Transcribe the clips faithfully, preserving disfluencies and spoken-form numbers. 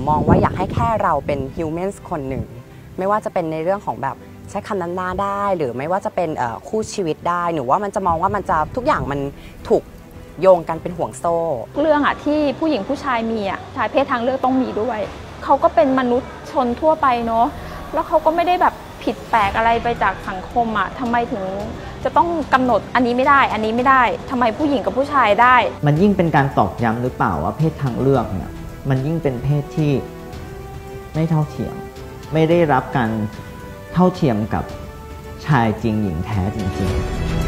มองว่าอยากให้แค่เราเป็นฮิวแมนคนหนึ่งไม่ว่าจะเป็นในเรื่องของแบบใช้คำนั้นหน้าได้หรือไม่ว่าจะเป็นคู่ชีวิตได้หนูว่ามันจะมองว่ามันจะทุกอย่างมันถูกโยงกันเป็นห่วงโซ่เรื่องอะที่ผู้หญิงผู้ชายมีอะชายเพศทางเลือกต้องมีด้วยเขาก็เป็นมนุษย์ชนทั่วไปเนาะแล้วเขาก็ไม่ได้แบบผิดแปลกอะไรไปจากสังคมอะทำไมถึงจะต้องกำหนดอันนี้ไม่ได้อันนี้ไม่ได้ทำไมผู้หญิงกับผู้ชายได้มันยิ่งเป็นการตอกย้ำหรือเปล่าว่าเพศทางเลือกเนี่ยมันยิ่งเป็นเพศที่ไม่เท่าเทียมไม่ได้รับการเท่าเทียมกับชายจริงหญิงแท้จริงๆ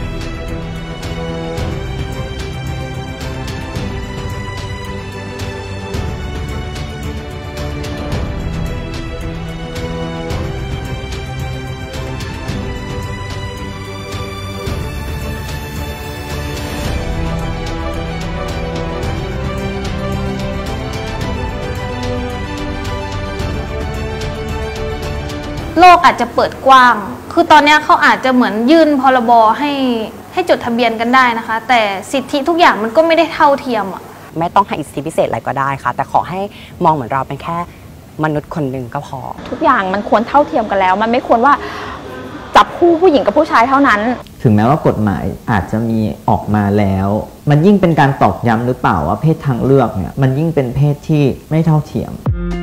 โลกอาจจะเปิดกว้างคือตอนนี้เขาอาจจะเหมือนยื่นพรบให้ให้จดทะเบียนกันได้นะคะแต่สิทธิทุกอย่างมันก็ไม่ได้เท่าเทียมอ่ะไม่ต้องให้อิทธิพิเศษอะไรก็ได้ค่ะแต่ขอให้มองเหมือนเราเป็นแค่มนุษย์คนหนึ่งก็พอทุกอย่างมันควรเท่าเทียมกันแล้วมันไม่ควรว่าจับคู่ผู้หญิงกับผู้ชายเท่านั้นถึงแม้ว่ากฎหมายอาจจะมีออกมาแล้วมันยิ่งเป็นการตอกย้ำหรือเปล่าว่าเพศทางเลือกเนี่ยมันยิ่งเป็นเพศที่ไม่เท่าเทียม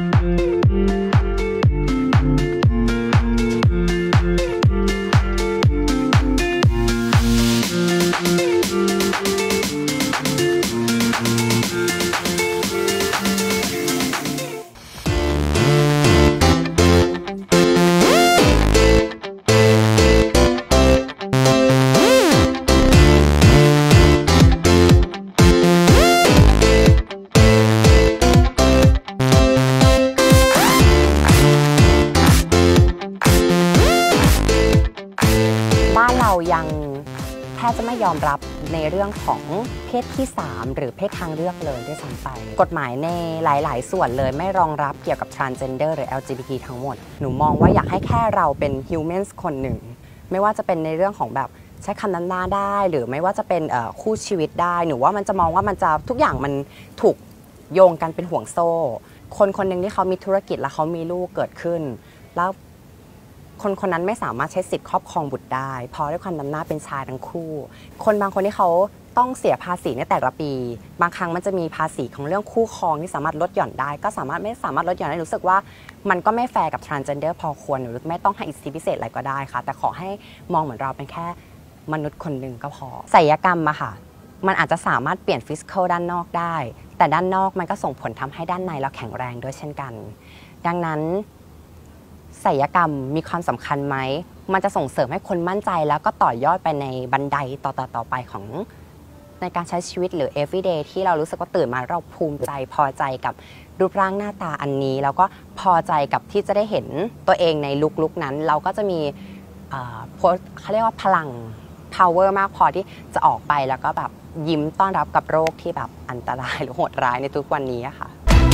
ยังแทบจะไม่ยอมรับในเรื่องของเพศที่สามหรือเพศทางเลือกเลยด้วยซ้ำไปกฎหมายในหลายๆส่วนเลยไม่รองรับเกี่ยวกับ transgender หรือ แอล จี บี ที ทั้งหมดหนูมองว่าอยากให้แค่เราเป็น human คนหนึ่งไม่ว่าจะเป็นในเรื่องของแบบใช้คำนั้นหน้าได้หรือไม่ว่าจะเป็นคู่ชีวิตได้หนูว่ามันจะมองว่ามันจะทุกอย่างมันถูกโยงกันเป็นห่วงโซ่คนคนหนึ่งที่เขามีธุรกิจแล้วเขามีลูกเกิดขึ้นแล้วคนคนนั้นไม่สามารถใช้สิทธิ์ครอบครองบุตรได้เพราะด้วยความนำหน้าเป็นชายทั้งคู่คนบางคนที่เขาต้องเสียภาษีในแต่ละปีบางครั้งมันจะมีภาษีของเรื่องคู่ครองที่สามารถลดหย่อนได้ก็สามารถไม่สามารถลดหย่อนได้รู้สึกว่ามันก็ไม่แฟร์กับ transgender พอควรหรือไม่ต้องให้อิทธิพิเศษอะไรก็ได้ค่ะแต่ขอให้มองเหมือนเราเป็นแค่มนุษย์คนหนึ่งก็พอศัลยกรรมอะค่ะมันอาจจะสามารถเปลี่ยนฟิสิกอลด้านนอกได้แต่ด้านนอกมันก็ส่งผลทำให้ด้านในเราแข็งแรงด้วยเช่นกันดังนั้นศัลยกรรมมีความสำคัญไหมมันจะส่งเสริมให้คนมั่นใจแล้วก็ต่อยอดไปในบันไดต่อๆต่อไปของในการใช้ชีวิตหรือ everyday ที่เรารู้สึกว่าตื่นมาเราภูมิใจพอใจกับรูปร่างหน้าตาอันนี้แล้วก็พอใจกับที่จะได้เห็นตัวเองในลุคลุคนั้นเราก็จะมีเขาเรียกว่าพลัง power มากพอที่จะออกไปแล้วก็แบบยิ้มต้อนรับกับโรคที่แบบอันตรายหรือโหดร้ายในทุกวันนี้ค่ะ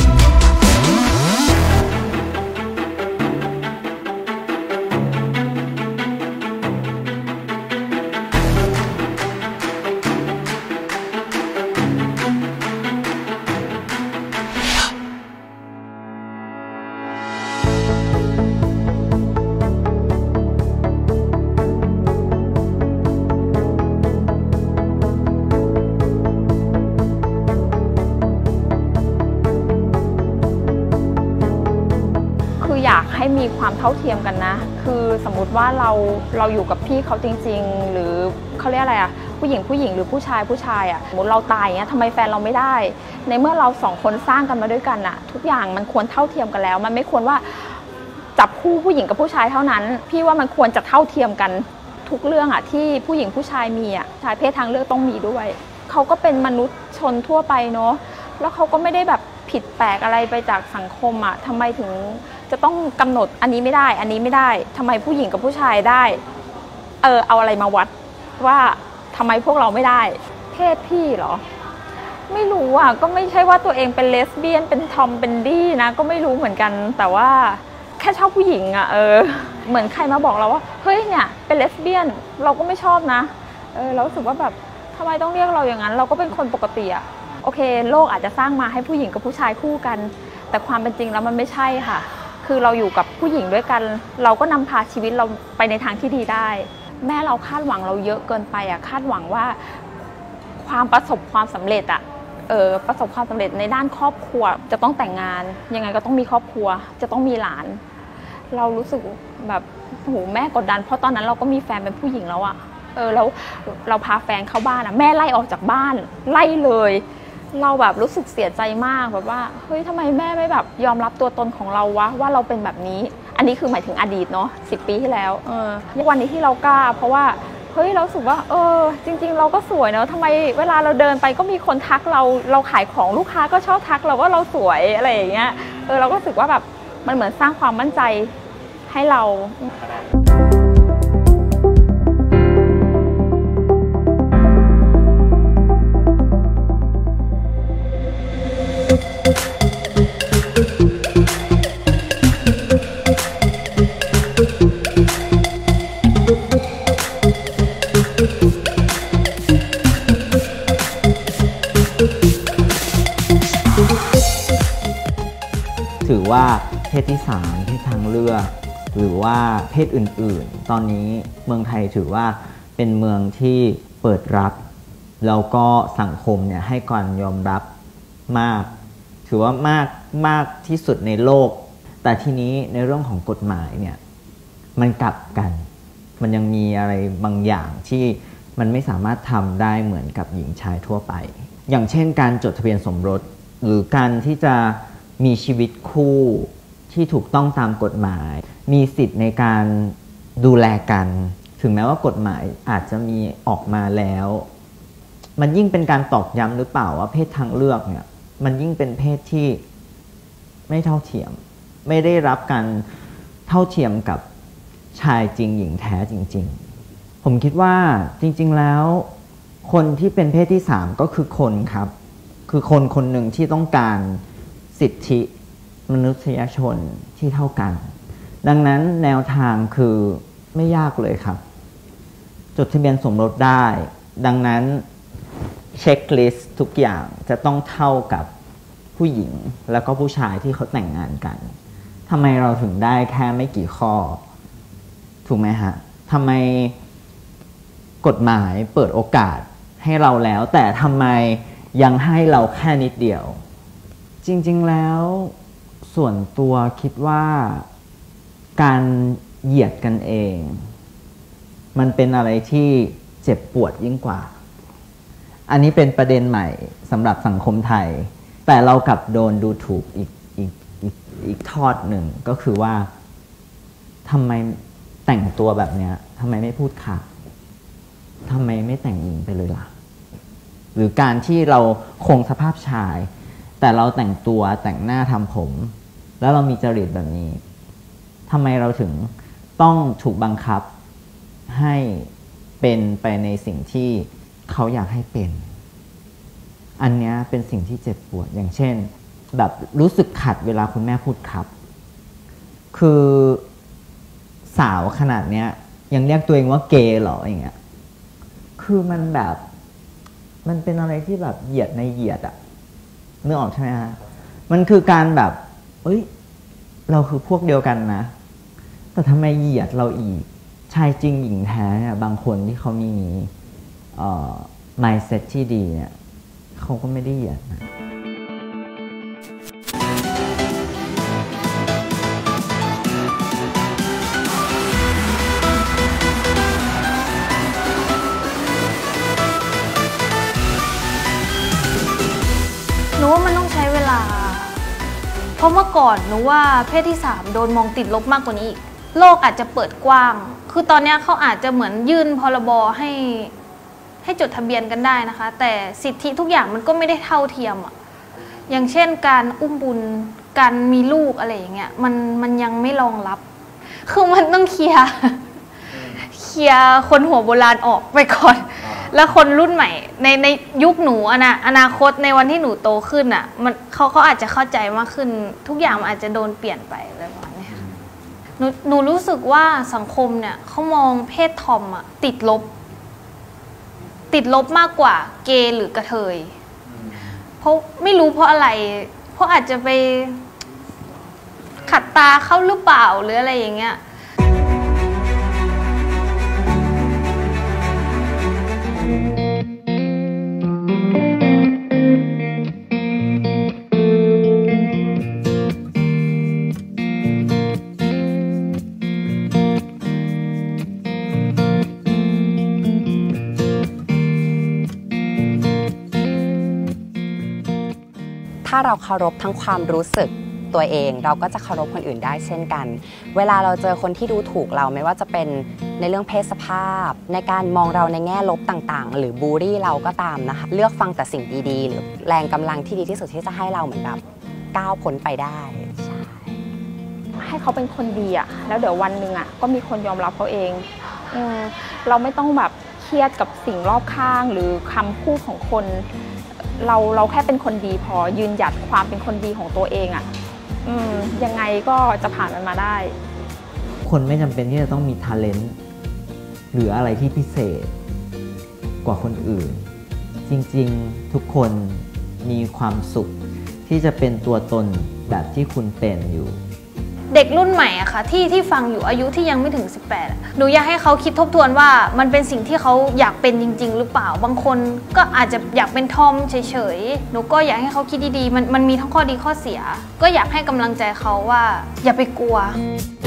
อยากให้มีความเท่าเทียมกันนะคือสมมุติว่าเราเราอยู่กับพี่เขาจริงๆหรือเขาเรียกอะไรอะผู้หญิงผู้หญิงหรือผู้ชายผู้ชายอะสมมติเราตายอย่างเงี้ยทำไมแฟนเราไม่ได้ในเมื่อเราสองคนสร้างกันมาด้วยกันอะทุกอย่างมันควรเท่าเทียมกันแล้วมันไม่ควรว่าจับคู่ผู้หญิงกับผู้ชายเท่านั้นพี่ว่ามันควรจะเท่าเทียมกันทุกเรื่องอะที่ผู้หญิงผู้ชายมีอะชายเพศทางเลือกต้องมีด้วยเขาก็เป็นมนุษย์ชนทั่วไปเนาะแล้วเขาก็ไม่ได้แบบผิดแปลกอะไรไปจากสังคมอะทำไมถึงจะต้องกำหนดอันนี้ไม่ได้อันนี้ไม่ได้ทำไมผู้หญิงกับผู้ชายได้เออเอาอะไรมาวัดว่าทำไมพวกเราไม่ได้เพศพี่เหรอไม่รู้อ่ะก็ไม่ใช่ว่าตัวเองเป็นเลสเบี้ยนเป็นทอมเป็นดี้นะก็ไม่รู้เหมือนกันแต่ว่าแค่ชอบผู้หญิงอ่ะเออเหมือนใครมาบอกเราว่าเฮ้ยเนี่ยเป็นเลสเบี้ยนเราก็ไม่ชอบนะเออเรารู้สึกว่าแบบทำไมต้องเรียกเราอย่างนั้นเราก็เป็นคนปกติอ่ะโอเคโลกอาจจะสร้างมาให้ผู้หญิงกับผู้ชายคู่กันแต่แต่ความเป็นจริงแล้วมันไม่ใช่ค่ะคือเราอยู่กับผู้หญิงด้วยกันเราก็นำพาชีวิตเราไปในทางที่ดีได้แม่เราคาดหวังเราเยอะเกินไปอ่ะคาดหวังว่าความประสบความสำเร็จอ่ะเออประสบความสำเร็จในด้านครอบครัวจะต้องแต่งงานยังไงก็ต้องมีครอบครัวจะต้องมีหลานเรารู้สึกแบบโหแม่กดดันเพราะตอนนั้นเราก็มีแฟนเป็นผู้หญิงแล้วอะเออแล้วเราพาแฟนเข้าบ้านอะแม่ไล่ออกจากบ้านไล่เลยเราแบบรู้สึกเสียใจมากแบบว่าเฮ้ยทำไมแม่ไม่แบบยอมรับตัวตนของเราวะว่าเราเป็นแบบนี้อันนี้คือหมายถึงอดีตเนาะสิบปีที่แล้วเออวันนี้ที่เรากล้าเพราะว่าเฮ้ยเราสึกว่าเออจริงๆเราก็สวยเนาะทำไมเวลาเราเดินไปก็มีคนทักเราเราขายของลูกค้าก็ชอบทักเราว่าเราสวยอะไรอย่างเงี้ยเออเราก็รู้สึกว่าแบบมันเหมือนสร้างความมั่นใจให้เราถือว่าเพศที่สามเพศทางเลือกหรือว่าเพศอื่นๆตอนนี้เมืองไทยถือว่าเป็นเมืองที่เปิดรับแล้วก็สังคมเนี่ยให้การยอมรับมากถือว่ามากมากที่สุดในโลกแต่ทีนี้ในเรื่องของกฎหมายเนี่ยมันกลับกันมันยังมีอะไรบางอย่างที่มันไม่สามารถทำได้เหมือนกับหญิงชายทั่วไปอย่างเช่นการจดทะเบียนสมรสหรือการที่จะมีชีวิตคู่ที่ถูกต้องตามกฎหมายมีสิทธิ์ในการดูแลกันถึงแม้ว่ากฎหมายอาจจะมีออกมาแล้วมันยิ่งเป็นการตอกย้ำหรือเปล่าว่าเพศทางเลือกเนี่ยมันยิ่งเป็นเพศที่ไม่เท่าเทียมไม่ได้รับการเท่าเทียมกับชายจริงหญิงแท้จริงๆผมคิดว่าจริงๆแล้วคนที่เป็นเพศที่สามก็คือคนครับคือคนคนหนึ่งที่ต้องการสิทธิมนุษยชนที่เท่ากันดังนั้นแนวทางคือไม่ยากเลยครับจดทะเบียนสมรสได้ดังนั้นเช็คลิสต์ทุกอย่างจะต้องเท่ากับผู้หญิงแล้วก็ผู้ชายที่เขาแต่งงานกันทำไมเราถึงได้แค่ไม่กี่ข้อถูกไหมฮะทำไมกฎหมายเปิดโอกาสให้เราแล้วแต่ทำไมยังให้เราแค่นิดเดียวจริงๆแล้วส่วนตัวคิดว่าการเหยียดกันเองมันเป็นอะไรที่เจ็บปวดยิ่งกว่าอันนี้เป็นประเด็นใหม่สำหรับสังคมไทยแต่เรากลับโดนดูถูกอีกอีกอีกอีกทอดหนึ่งก็คือว่าทำไมแต่งตัวแบบเนี้ยทำไมไม่พูดค่ะทำไมไม่แต่งหญิงไปเลยล่ะหรือการที่เราคงสภาพชายแต่เราแต่งตัวแต่งหน้าทำผมแล้วเรามีจริตแบบนี้ทำไมเราถึงต้องถูกบังคับให้เป็นไปในสิ่งที่เขาอยากให้เป็นอันนี้เป็นสิ่งที่เจ็บปวดอย่างเช่นแบบรู้สึกขัดเวลาคุณแม่พูดครับคือสาวขนาดเนี้ยยังเรียกตัวเองว่าเกย์เหรออย่างเงี้ยคือมันแบบมันเป็นอะไรที่แบบเหยียดในเหยียดอะนึกออกใช่ไหมฮะมันคือการแบบเอ้ยเราคือพวกเดียวกันนะแต่ทำไมเหยียดเราอีกชายจริงหญิงแท้เนี่ยบางคนที่เขามีเอ่อ mindset ที่ดีเนี่ยเขาก็ไม่ได้เหยียดนะหนูว่ามันต้องใช้เวลาเพราะเมื่อก่อนหนูว่าเพศที่สามโดนมองติดลบมากกว่านี้อีกโลกอาจจะเปิดกว้างคือตอนนี้เขาอาจจะเหมือนยื่นพรบให้ให้จดทะเบียนกันได้นะคะแต่สิทธิทุกอย่างมันก็ไม่ได้เท่าเทียมอ่ะอย่างเช่นการอุ้มบุญการมีลูกอะไรอย่างเงี้ยมันมันยังไม่รองรับคือมันต้องเคลียร์เคลียร์คนหัวโบราณออกไปก่อนแล้วคนรุ่นใหม่ในในยุคหนูอะนะอนาคตในวันที่หนูโตขึ้นอ่ะมันเขาเขาอาจจะเข้าใจมากขึ้นทุกอย่างมันอาจจะโดนเปลี่ยนไปอะไรประมาณนี้หนูหนูรู้สึกว่าสังคมเนี่ยเขามองเพศทอมอ่ะติดลบติดลบมากกว่าเกย์หรือกระเทยเพราะไม่รู้เพราะอะไรเพราะอาจจะไปขัดตาเขาหรือเปล่าหรืออะไรอย่างเงี้ยถ้าเราเคารพทั้งความรู้สึกตัวเองเราก็จะเคารพคนอื่นได้เช่นกันเวลาเราเจอคนที่ดูถูกเราไม่ว่าจะเป็นในเรื่องเพศสภาพในการมองเราในแง่ลบต่างๆหรือบูลลี่เราก็ตามนะคะเลือกฟังแต่สิ่งดีๆหรือแรงกำลังที่ดีที่สุดที่จะให้เราเหมือนแบบก้าวพ้นไปได้ใช่ให้เขาเป็นคนดีอะแล้วเดี๋ยววันหนึ่งอะก็มีคนยอมรับเขาเองเออเราไม่ต้องแบบเครียดกับสิ่งรอบข้างหรือคำพูดของคนเราเราแค่เป็นคนดีพอยืนหยัดความเป็นคนดีของตัวเองอะอืมยังไงก็จะผ่านมันมาได้คนไม่จำเป็นที่จะต้องมี talent หรืออะไรที่พิเศษกว่าคนอื่นจริงๆทุกคนมีความสุขที่จะเป็นตัวตนแบบที่คุณเป็นอยู่เด็กรุ่นใหม่อะค่ะที่ที่ฟังอยู่อายุที่ยังไม่ถึงสิบแปดหนูอยากให้เขาคิดทบทวนว่ามันเป็นสิ่งที่เขาอยากเป็นจริงๆหรือเปล่าบางคนก็อาจจะอยากเป็นทอมเฉยๆหนูก็อยากให้เขาคิดดีๆมันมันมีทั้งข้อดีข้อเสียก็อยากให้กำลังใจเขาว่าอย่าไปกลัว